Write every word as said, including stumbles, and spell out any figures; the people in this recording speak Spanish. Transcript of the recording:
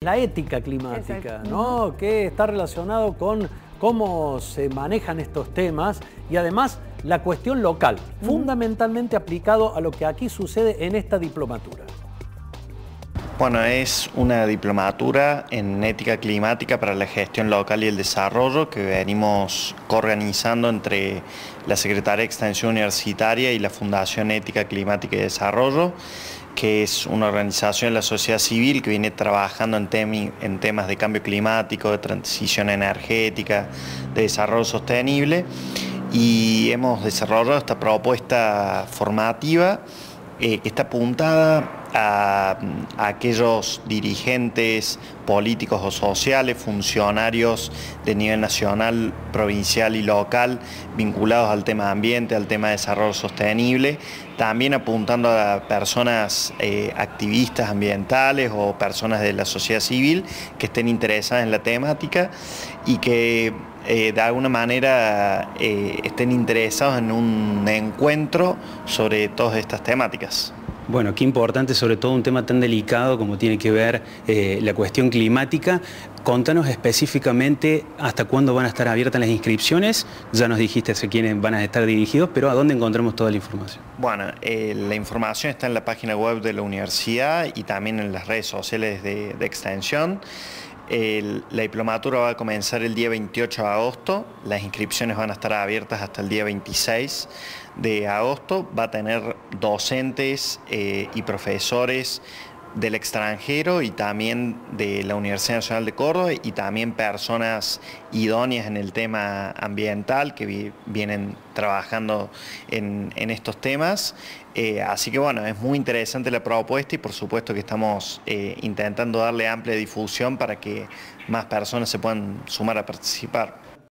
la ética climática, ¿no? Que está relacionado con cómo se manejan estos temas y además la cuestión local, uh-huh. fundamentalmente aplicado a lo que aquí sucede en esta diplomatura. Bueno, es una diplomatura en ética climática para la gestión local y el desarrollo que venimos coorganizando entre la Secretaría de Extensión Universitaria y la Fundación Ética Climática y Desarrollo, que es una organización de la sociedad civil que viene trabajando en, temi, en temas de cambio climático, de transición energética, de desarrollo sostenible, y hemos desarrollado esta propuesta formativa eh, que está apuntada a, a aquellos dirigentes políticos o sociales, funcionarios de nivel nacional, provincial y local vinculados al tema ambiente, al tema de desarrollo sostenible, también apuntando a personas eh, activistas ambientales o personas de la sociedad civil que estén interesadas en la temática y que eh, de alguna manera eh, estén interesados en un encuentro sobre todas estas temáticas. Bueno, qué importante, sobre todo un tema tan delicado como tiene que ver eh, la cuestión climática. Contanos específicamente hasta cuándo van a estar abiertas las inscripciones. Ya nos dijiste a quiénes van a estar dirigidos, pero ¿a dónde encontramos toda la información? Bueno, eh, la información está en la página web de la universidad y también en las redes sociales de, de Extensión. El, la diplomatura va a comenzar el día veintiocho de agosto, las inscripciones van a estar abiertas hasta el día veintiséis de agosto, va a tener docentes eh, y profesores del extranjero y también de la Universidad Nacional de Córdoba y también personas idóneas en el tema ambiental que vi, vienen trabajando en, en estos temas. Eh, así que bueno, es muy interesante la propuesta y por supuesto que estamos eh, intentando darle amplia difusión para que más personas se puedan sumar a participar.